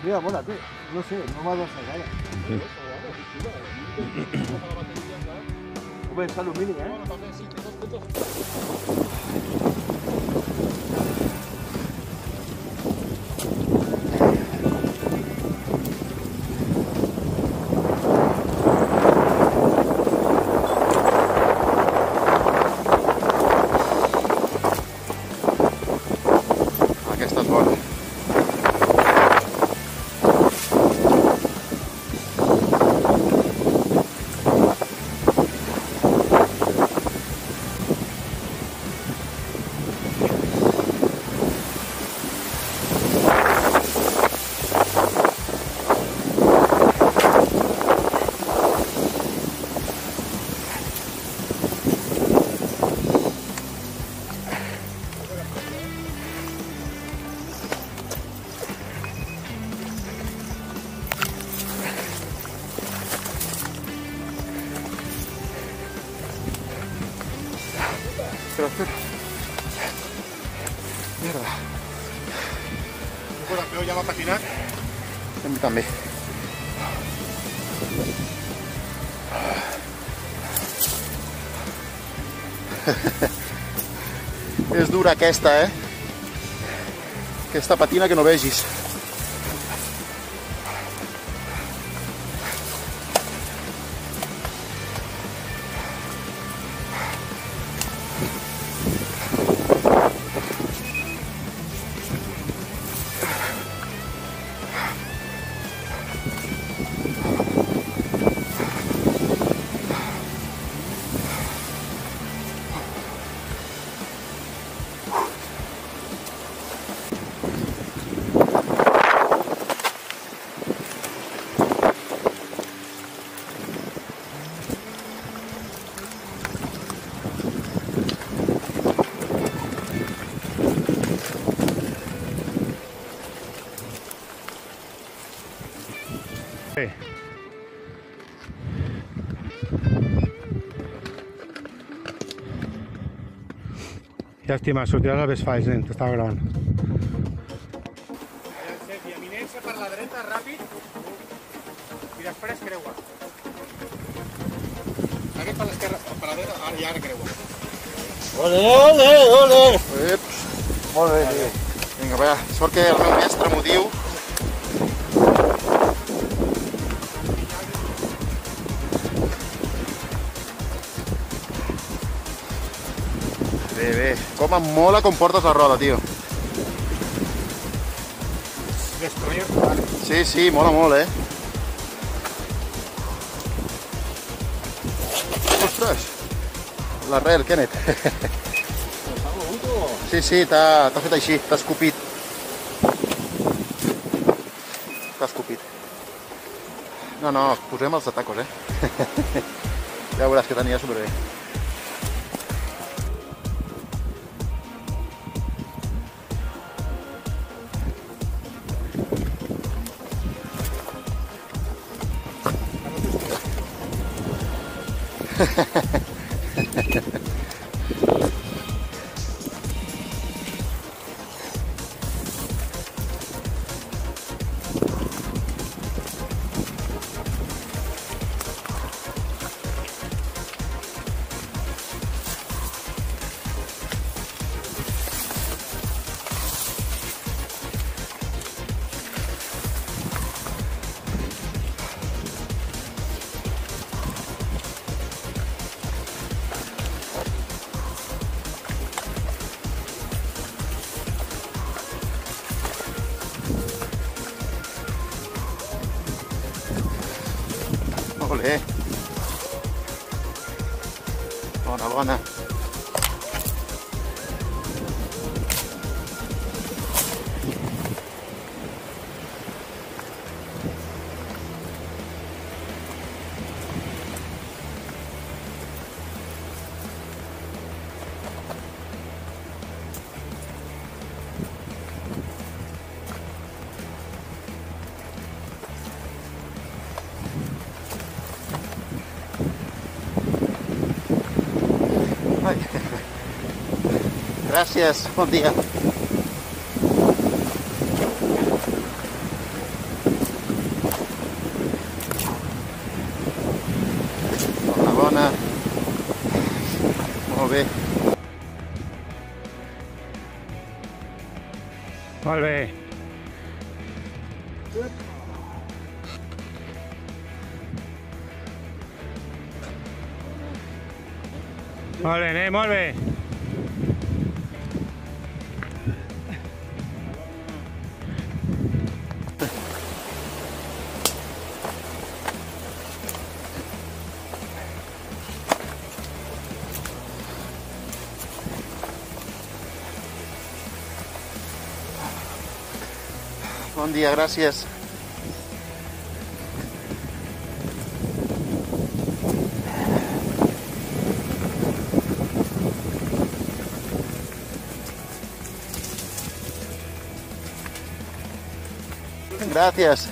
Mira, mola, tú. No sé, no m'ha de ser gaire. Home, és alumini, Aquesta és bona. Espera. Mierda. Bueno, el meu ja m'ha patinat. A mi també. És dura aquesta, Aquesta patina que no vegis. Bé. Llàstima, sortiràs al Vesfalls, nen, t'estava gravant. I eminència per la dreta, ràpid, i després creua. Aquest per l'esquerra, per la dreta, ara i ara creua. Ole, ole, ole! Ups. Molt bé, tio. Vinga, va, sort que el meu mestre m'ho diu. Bé, com em mola com portes la roda, tio. Destroyer. Sí, mola molt, Ostres! L'arrel, Kenneth. Sí, t'ha fet així, t'ha escopit. No, posem els de tacos, Ja veuràs que t'anirà superbé. Ole. Bona. Gràcies, bon dia. Molt bé. Molt bé, nen, molt bé. Bon dia, gràcies. Gracias.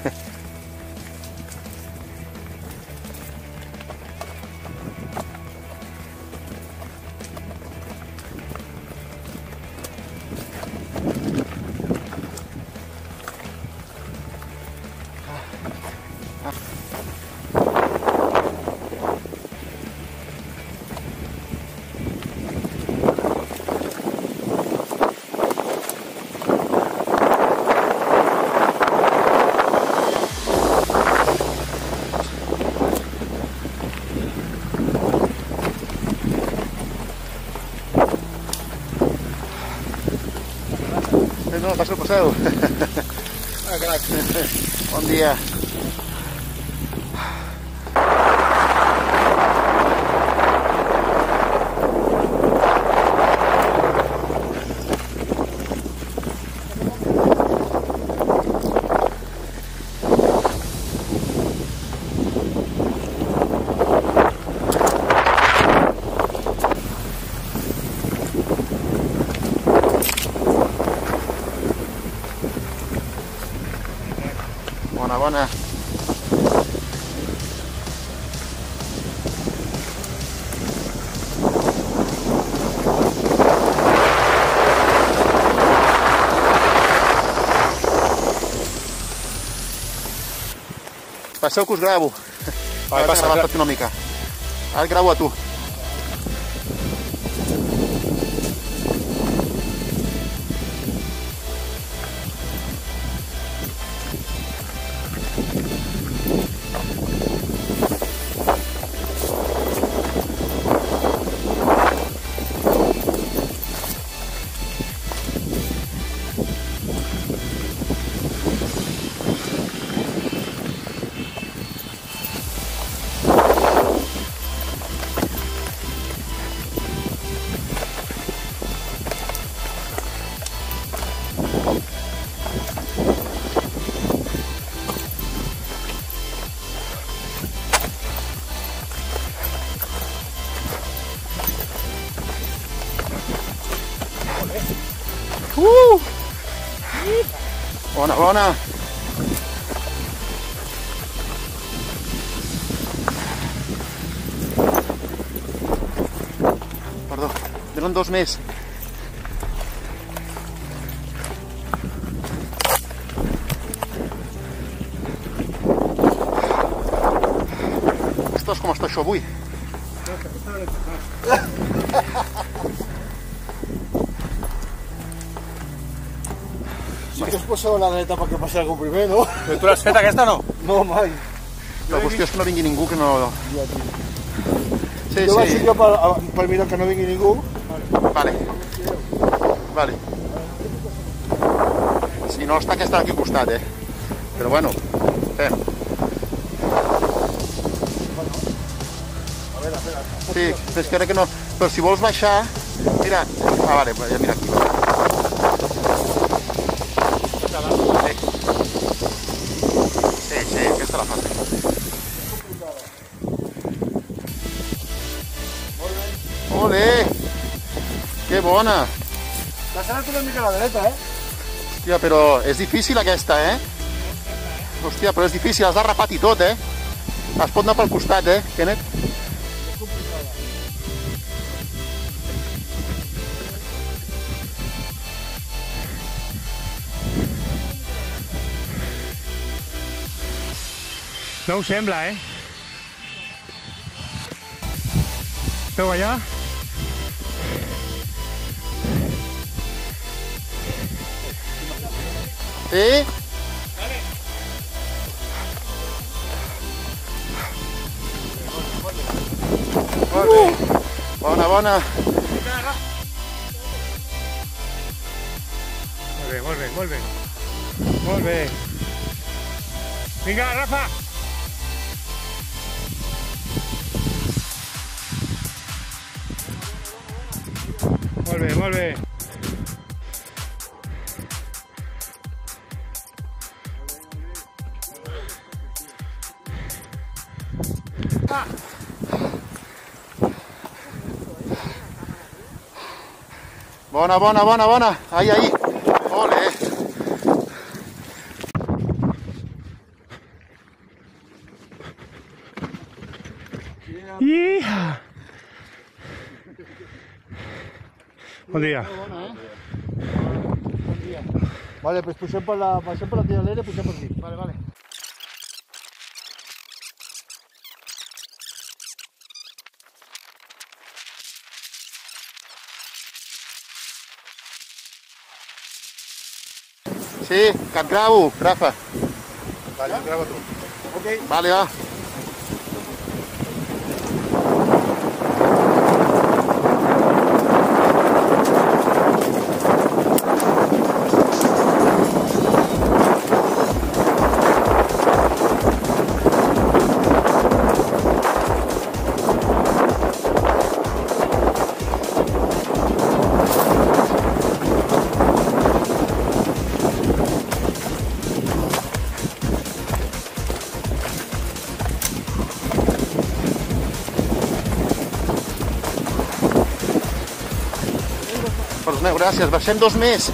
No, passeu. Ah, crac. Bon dia. Bona. Passeu que us gravo. Ara t'he gravat una mica. Ara et gravo a tu. Bona. Perdó, venen dos més. Ostres, com està això avui? Sí que es poseu la dreta perquè passi algú primer, no? Però tu l'has fet aquesta o no? No, mai. La qüestió és que no vingui ningú que no... Sí, Jo vaig ser jo per mirar que no vingui ningú. Vale. Si no, està aquesta d'aquí al costat, Però bueno, fem. Sí, és que ara que no... Però si vols baixar... Mira... Ah, vale, ja mira aquí. Sí, aquesta la fas. Ole! Que bona! T'has anat una mica a la dreta, Hòstia, però és difícil aquesta, Hòstia, però és difícil, has de rapar i tot, Es pot anar pel costat, Kenneth? No ho sembla, Veu allà? Sí? Molt bé. Bona, bona. Molt bé, molt bé, molt bé. Molt bé. Vinga, Rafa. Molt bé, molt bé. Bona, bona, bona, bona. Ahí, ahí. Ole. Iha. Bon dia. Vale, pues pugem per la tiralera i pugem per aquí. Vale, vale. Sí, que et gravo, Rafa. Vale, grava tu. Ok. Vale, va. Perdoneu, gràcies. Baixem 2 més.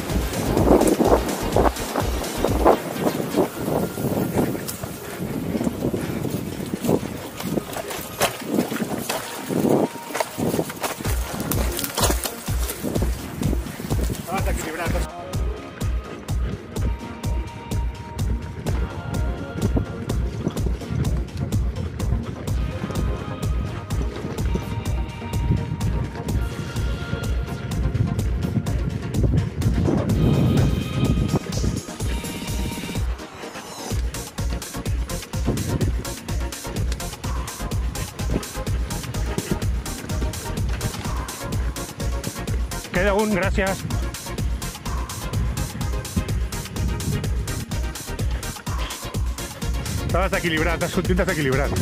Estaves equilibrat. Queda un, gràcies. Està desequilibrat, has sortit desequilibrat.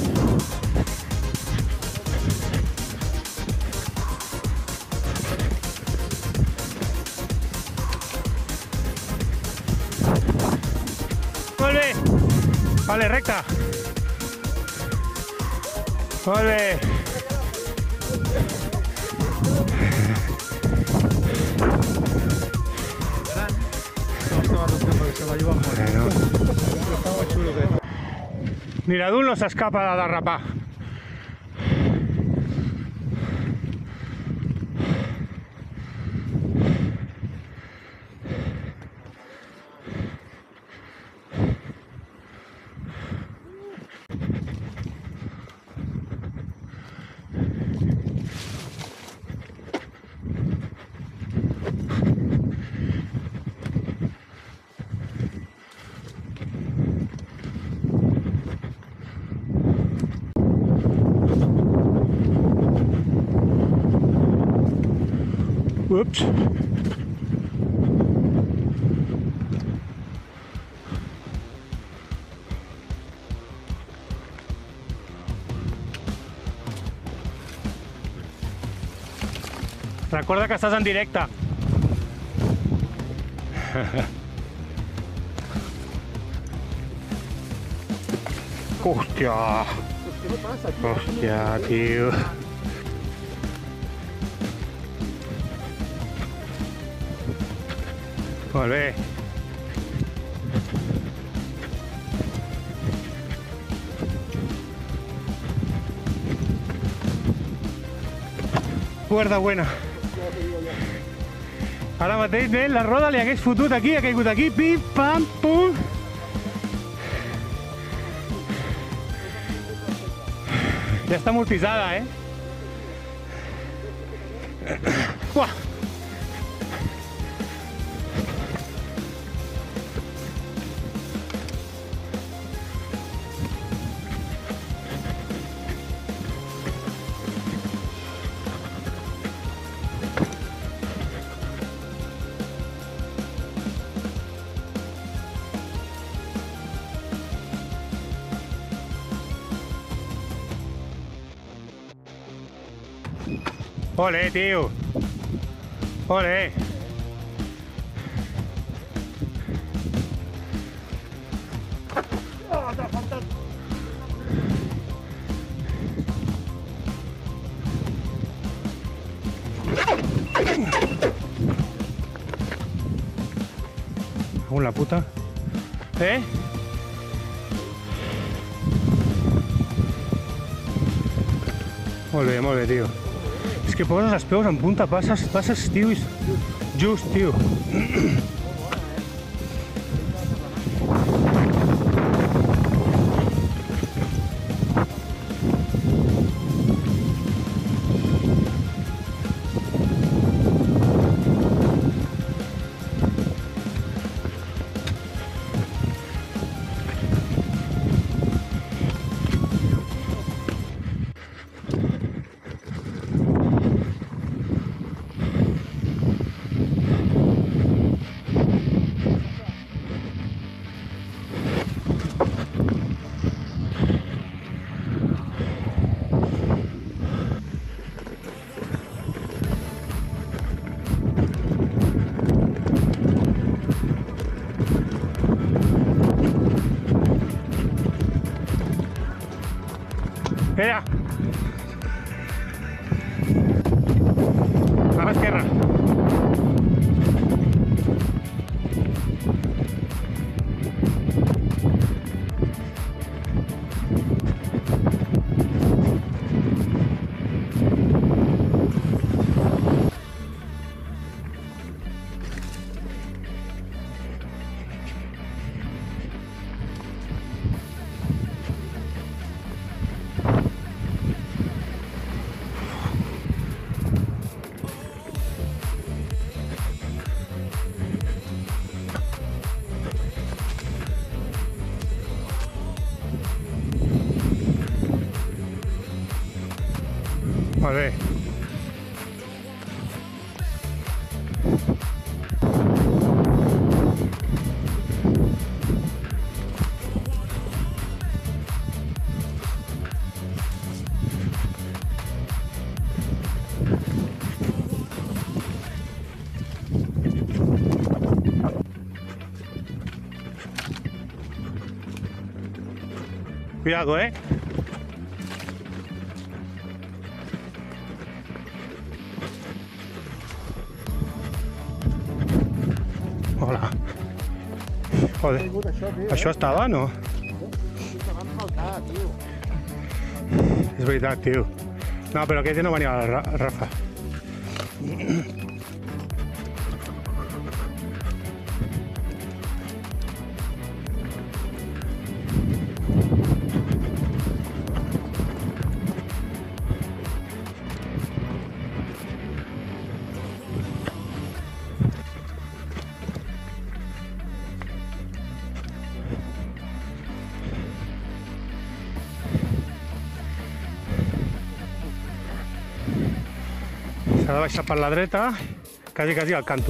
Molt bé. Vale, recte. Molt bé. Miradul no s'escapa de derrapar. Ups. Recorda que estàs en directe. Hòstia. Hòstia, tio. Molt bé. Cuerda buena. Ara mateix, nen, la roda li hagués fotut aquí, ha caigut aquí, pim, pam, pum. Ja està amortitzada, eh? Uah! Ole, tio. Ole. La puta. Molt bé, tio. És que poses els peus en punta, passes, tio, just, tio. Mira. A la izquierda. Molt bé. Cuidado, Hola. Joder. Això estava, no? És veritat, tio. No, però aquest no venia a la Rafa. S'ha de baixar per la dreta, quasi al canto.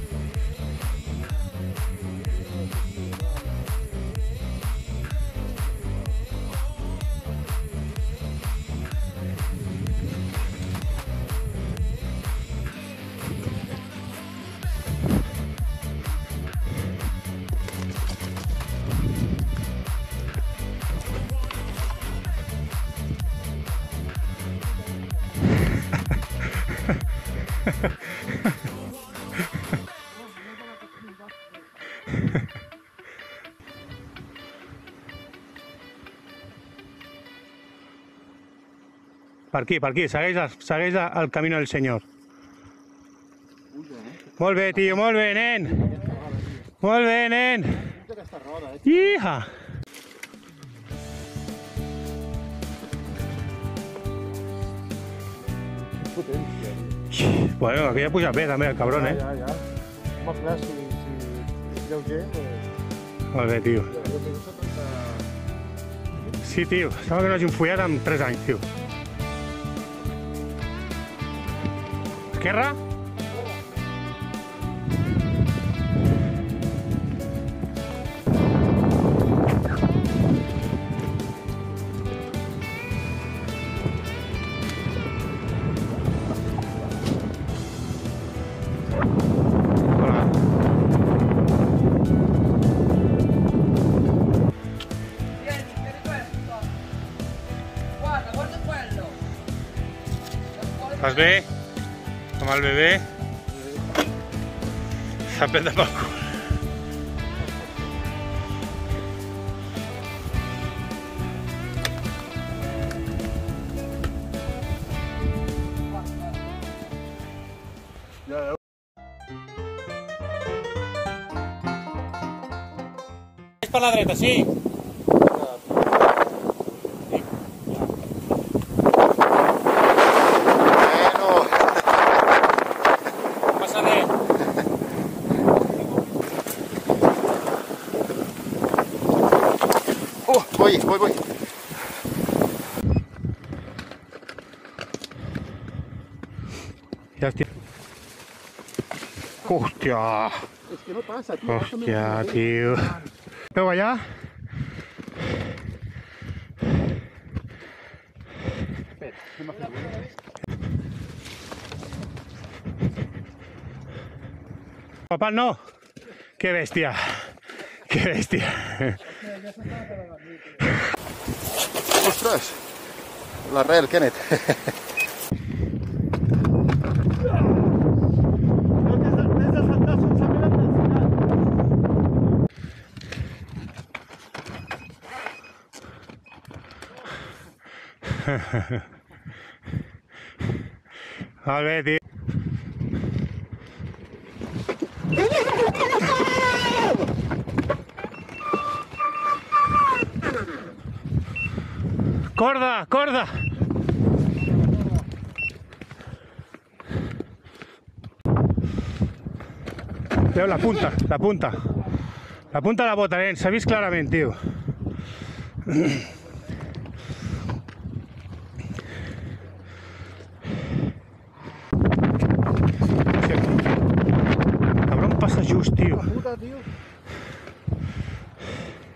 Per aquí, segueix el camí del senyor. Molt bé, tio, molt bé, nen. Molt bé, nen. Iha! Bueno, aquí ja puja bé també, el cabron, Ja. Home, clar, si és lleuger, doncs... Molt bé, tio. Sí, tio, sembla que no hagin follat en 3 anys, tio. Esquerra? Vas bé? Amb el bebè? S'ha pet pel cul. És per la dreta, sí. Bueno. No passa res. Voy. Ja estic... Hòstia! És que no passa, tio. Hòstia, tio. Veu allà? Papá, no. Qué bestia. Qué bestia. Ostres! L'arrel, Kenneth. Molt bé, tio. Corda, corda! Veu la punta, la punta. La punta de la bota, nen, s'ha vist clarament, tio. Cabron passa just, tio.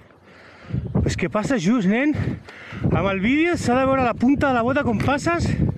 És que passa just, nen. Amb el vídeo s'ha de veure la punta de la bota com passes.